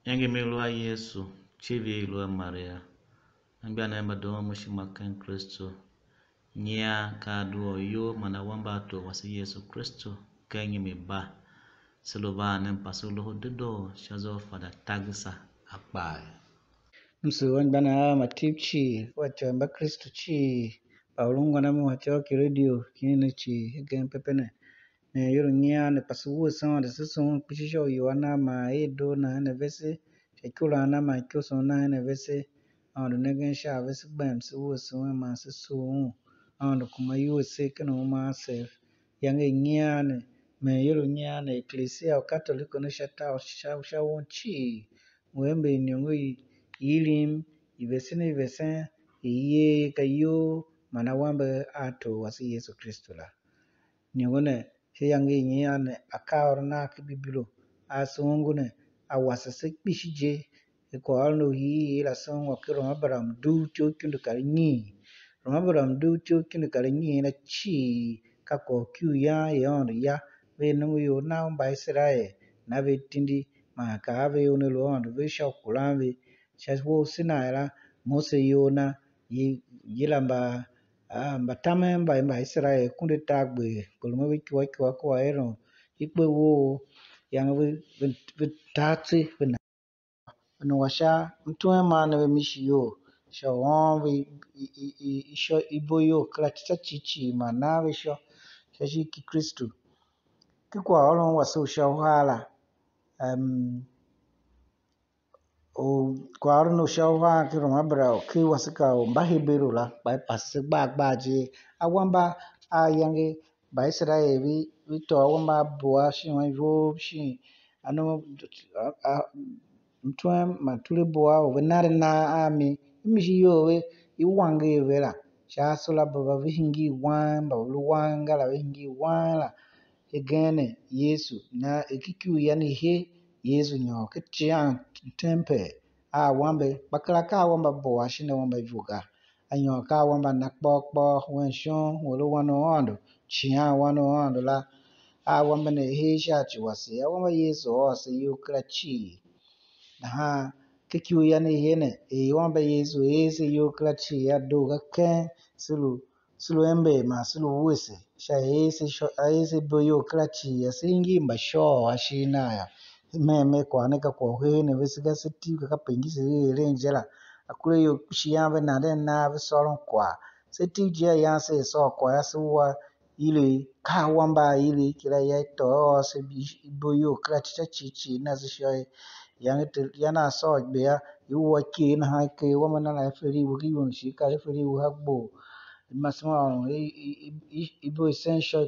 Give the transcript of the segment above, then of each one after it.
Yangi milwa Yesu, chivi ilwa Maria. Ambia na madoa mushimakan Kristu. Nya kaduo yo manawamba to wasi Yesu Kristu. Kengi miba. Silova nempasu Lohodedoo shazo Fada Tagesa Akpagher. Msuwan bana matip chi wacha mba Kristu chi paulungo na mu wacha ki radio kini chi gen pepene yoro nya ne pasu wo son de so pisho yoana ma edo na ne vese chekula na ma kyoso na ne vese ando ne gen sha vese bam su wo so ma se so ando kuma yo se kano ma se yange nya ne me yoro nya ne ecclesia catholic no shata sha won chi wembe nyongo ilim ivesine ivesen iye kayo manawambe ato wasi Yesu Kristo la nyongone yange nyane akawr na kibibilo asungune awasase kpishije ko alno hi la son wa kiro abram du chokindu kalinyi abram du chokindu kalinyi na chi kako kyu ya yon ya ve no yo na ba Israel na ve tindi ma ka ve ono lo on ve shokulambe shaswo sinaira mose yona yilamba batame mba Israel kunde tagbe kulmo bi kwa ero ikpe wo yang we tatsi no washa mtume mana mishiyo shawon we isho iboyo kratita chichi mana we shashi ki Kristu ki kwa olon waso shawhala o kwaro no shawha ki romabra ki wasika o mbahibero la by passe bagbaje awamba ayange ba Israel we to awamba boa shi wan vo shi ano mtwa matule boa o venare na ami mishi yo we iwange vera sha sola baba vihingi wan ba luwanga la vihingi wan la egene Yesu na ekiku yani he Yesu nyo kitian tempe wambe bakala ka wamba boa shine wamba ivuga anyo ka wamba nakpokpo wenshon wolo wano ondo chia wano ondo la wamba ne he shachi wasi wamba Yesu wasi yukrachi kikiu yani hene wamba Yesu ese yukrachi ya doga ken sulu embe ma sulu wese sha ese boyo krachi ya singi mbasho ashina ya meme kwaneka kwa hene visiga siti ka pengisi renjela akule yo shiyambe na den na visolon kwa siti je ya se so kwa ya suwa ile ka wamba ile kila ya to se boyo krachi chichi na zisho yana so be ya yuwa ke na ha ke wa mana na feri wo ki yun shi ka feri wo hagbo masma ibo essential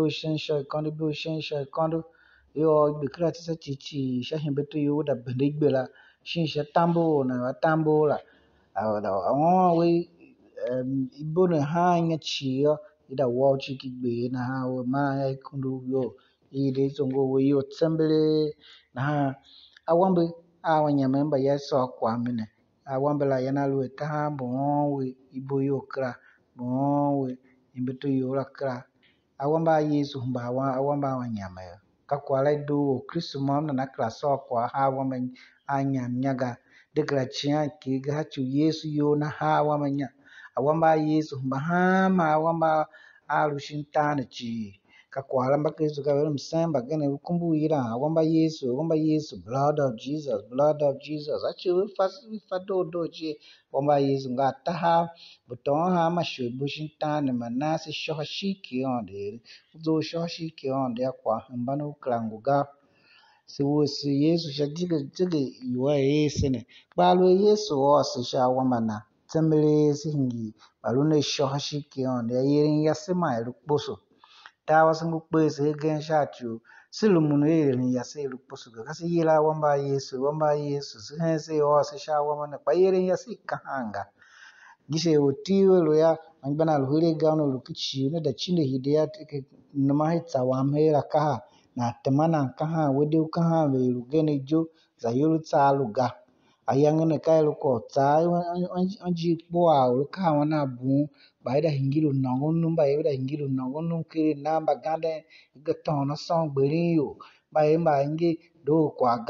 kondo yo bikira tisa chichi shahimbetu yo da bendegbela shin shatambo na tambo la we ibo na ha nya chiyo ida wo chiki gbe na ha we ma kundu yo ide zongo we yo tsembele na ha awambe awanya memba yeso kwa mine awambe la yana lu ta bo we ibo yo kra bo we imbetu yo la kra awamba Yesu mba awamba wanyama ka kwala do Kristu mam na kra so kwa ha wamba anya nyaga de kra chia ki ga chu Yesu yo na ha wamba nya awamba Yesu mba ha ma awamba alushintana chi ka kwala mba Kristu ka wele msemba gane kumbu ira awamba Yesu blood of Jesus achu fado do chi wamba Yesu ngata ha buton ha ma shu bushintana manasi shohashiki onde zo shohashiki onde kwa mbano klanguga si Yesu shadiga jige yuwa yesene balo Yesu wasi sha wamana temele singi balune shohashiki onde yerin yasema elukposo tawa singu pese gen shachu silumunu yerin yase elukposo kasi yela wamba Yesu sense wasi sha wamana kwa yerin yase kahanga gishe otiwe loya angbana lhure gano lukichi ne da chinde hideya tike namahi tsawamhera kaha na temana kaha wede kaha we lugene jo za yolu tsaluga ayangene kailo ko tsai anji boa luka wana bu baida hingilu nangonu baida hingilu nangonu kire namba gande gaton na song berin yo bai mba ngi do kwaga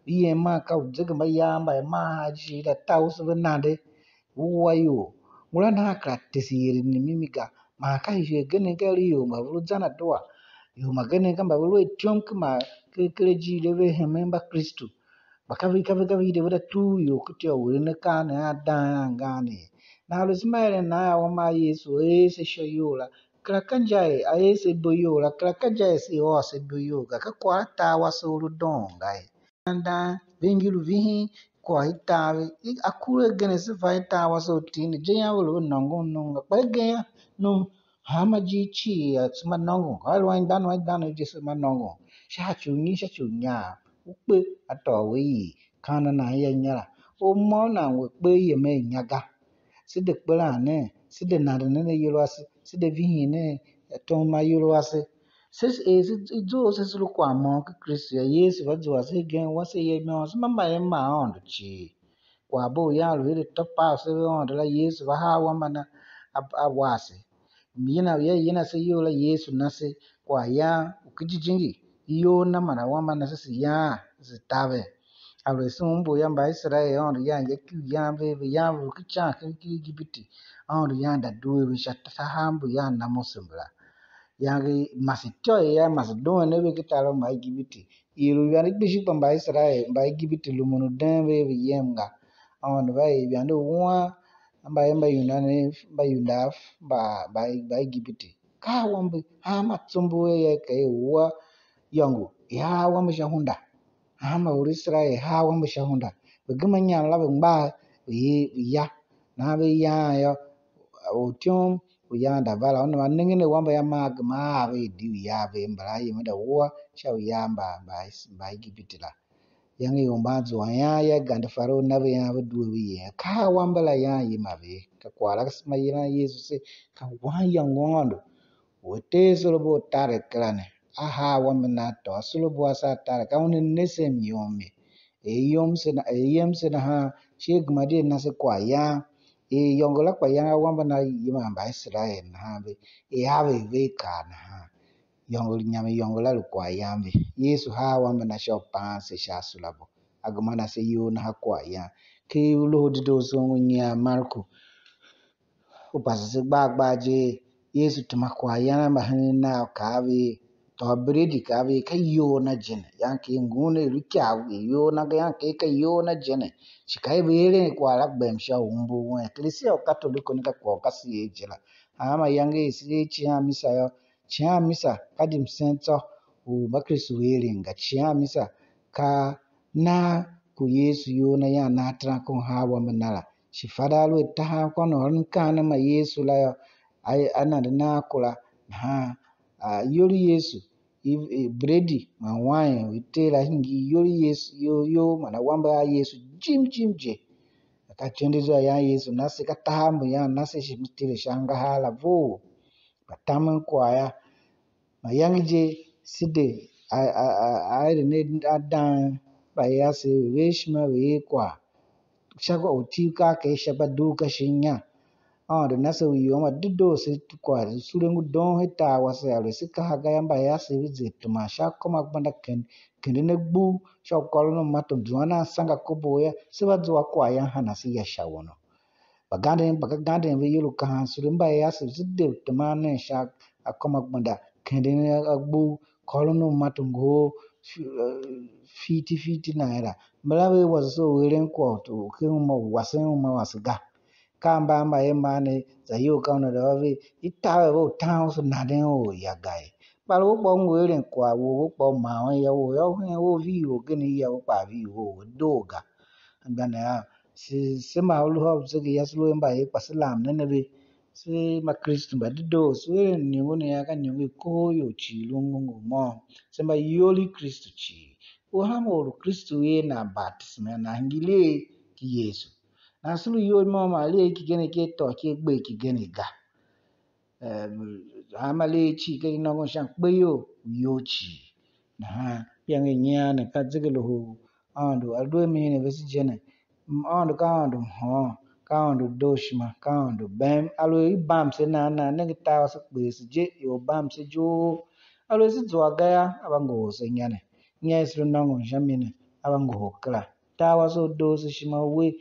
Ye ma ka udzege ma ya ba ma ji da taus benade. Wayo. Mula na kratisiri ni mimiga. Ma ka je gene gari yo ma vulu zana doa. Yo ma gene kamba vulu etiom kuma kereji leve hememba Kristu. Bakavi de wada tu yo kutio wene kane adangane. Na lusmaile na wama Yesu ese shoyola. Krakanjai aese boyola. Krakanjai si ose boyoga. Kakwa tawa solo dongai. Anda vingilu vihi kwa hitawe akure gene sifa hitawa so tini jenya wulu nongo nonga kwa genya no hama jichi ya suma nongo alwa dano jisu manongo shachu nya ukpe ato wi kana na ya nyara o mo na we pe ye me nyaga side kpela ne side na ne yelwasi side vihi ne ton ma yelwasi Sis is it says look one monk Christian yes what was again was a year no mama on the chi wabo ya really top pass on the yes ha woman a wasi yina say you la yes na say kwa ya ukijingi iyo na mana woman na say ya zitave a resumbo ya ba Israel on ya ku ya be ya ku cha ki gibiti on ya da do we shata hambu ya na musumla yang masito ya masdo ne be kitalo mai gibiti iru yani bishi pamba Israel mai gibiti lumunu dembe be yemga on vai biando wa amba yunane ba yundaf ba gibiti ka wambe ha matsumbu ya kai wa yangu ya wambe shahunda ha ma uri Israel ha wambe shahunda be gumanya la be mba ya na be ya otiom uyanda bala ono manengene wamba ya magma be di ya be mbara yime da wa sha uyamba ba gibitila yangi yombazo ya ganda faro na be ya duwe ye ka wamba la ya yima be ka kwala kasma yina Yesu se ka wa yangondo wote solo bo tare klane aha wamba na to solo bo asa tare ka unen nese myome eyom se na ha shegma de na se kwa ya yongola kwa yanga wamba na yima ba Israel na habe have ve kana ha yongol nyame yongola kwa yambe Yesu ha wamba na shopa se shasulabo agumana se yo na kwa ya ke Lohodedoo so nya Marko upasa se gbagbaje Yesu tuma kwa yana mahina kawe to bredi kawe kayo na jene yanke ngune rikya yo na yanke kayo na jene chikai bere kwa la bemsha umbu wa ecclesia katoliko nika kwa kasi ejela ama yange isi chia misa kadim sento u bakristu were nga chia misa ka na ku Yesu yo na ya na tra ko hawa manala shi Fada lo ta ko no kana ma Yesu la ai ana na kula ha yori Yesu bredi ma wine witela hingi yori Yesu yo mana wamba Yesu jim je akatendeza ya Yesu nasi katahambu ya nasi shimitile shanga hala vo batamu kwaya mayangije side a ne adan bayase weshma we kwa shagwa utika ke shabaduka shinya da nasa wiyo ma dido se kwa sulengu don heta wasa ya sika haga yamba ya se wize tuma sha koma banda kende ne gbu sha kolono mato duana sanga koboya se wadwa kwa ya hana si ya shawono bagande be yulu kan sulemba ya se zide tuma ne sha akoma banda kende ne gbu kolono mato go fiti na era malawe wazo welen kwa to ke mo wasen mo wasga kamba amba emane za yo kauna da wavi itawe wo town so na den o ya gai palo bo ngwere kwa wo bo ma ya wo vi wo gani ya wo pa vi wo doga ngana ya se ma lu ho se ya slo emba e paslam ne ne be se ma Kristu ba do so ni ngo ne ya ka ni ko yo chi lu ngo mo se ma yoli Kristu chi o ha mo Kristu ye na baptism na ngile ki Yesu na sulu yo mama le kigene ke to ke gbe kigene ga amale chi ke no go shan gbe yo chi na yang nya na ka zigelo ho ando aldo mi ne besi jene ando ka ando ho ka ando doshma ka ando bem alo i bam se na ne ta so gbe se je yo bam se jo alo si zo aga ya abango se nyane nya isru no go shan mi ne abango kala tawa so do su shima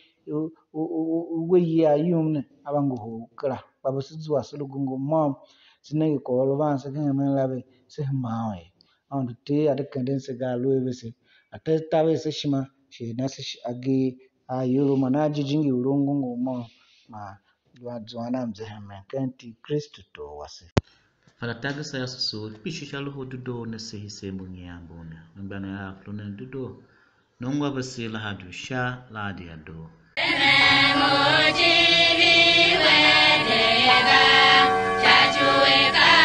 we ya yumne abango kala babu su zuwa su lugungo mom sinegi ko lo van se kan men labe se mawe on te ada kanden se ga lo bese ate tawe se shima she na se agi ayuru manaji jingi ulungu mo ma Joanna mzeheme kenti Kristu to wasi. Fada Tagesa ya susu pishu cha Lohodedoo ne sehi sehemu nyambone. Mbana ya flone dudo. Nongwa basi Lahadi sha Lahadi ado. Chachueka